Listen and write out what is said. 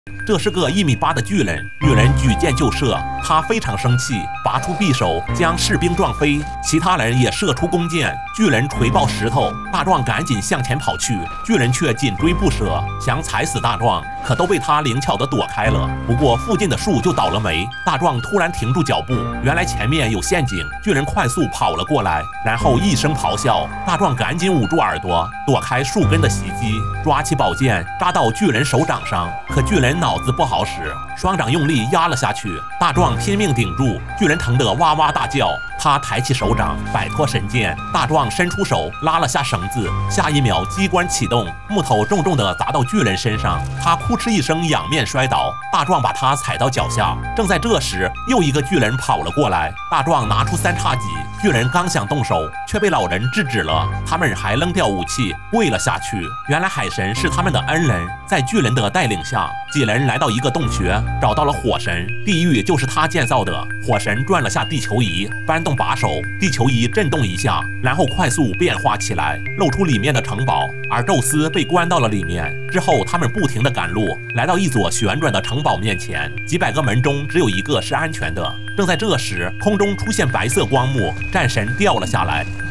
这是个1.8米的巨人，巨人举剑就射，他非常生气，拔出匕首将士兵撞飞，其他人也射出弓箭，巨人锤爆石头，大壮赶紧向前跑去，巨人却紧追不舍，想踩死大壮，可都被他灵巧地躲开了。不过附近的树就倒了霉，大壮突然停住脚步，原来前面有陷阱，巨人快速跑了过来，然后一声咆哮，大壮赶紧捂住耳朵，躲开树根的袭击，抓起宝剑扎到巨人手掌上，可巨人脑子不好使，双掌用力压了下去，大壮拼命顶住，巨人疼得哇哇大叫。他抬起手掌摆脱神剑，大壮伸出手拉了下绳子，下一秒机关启动，木头重重地砸到巨人身上，他哭哧一声仰面摔倒，大壮把他踩到脚下。正在这时，又一个巨人跑了过来，大壮拿出3叉戟，巨人刚想动手，却被老人制止了，他们还扔掉武器跪了下去。原来海神是他们的恩人，在巨人的带领下，几人来到一个洞穴，找到了火神，地狱就是他建造的。火神转了下地球仪，搬动把手，地球仪震动一下，然后快速变化起来，露出里面的城堡，而宙斯被关到了里面。之后他们不停地赶路，来到一座旋转的城堡面前，几百个门中只有1个是安全的。正在这时，空中出现白色光幕，战神掉了下来，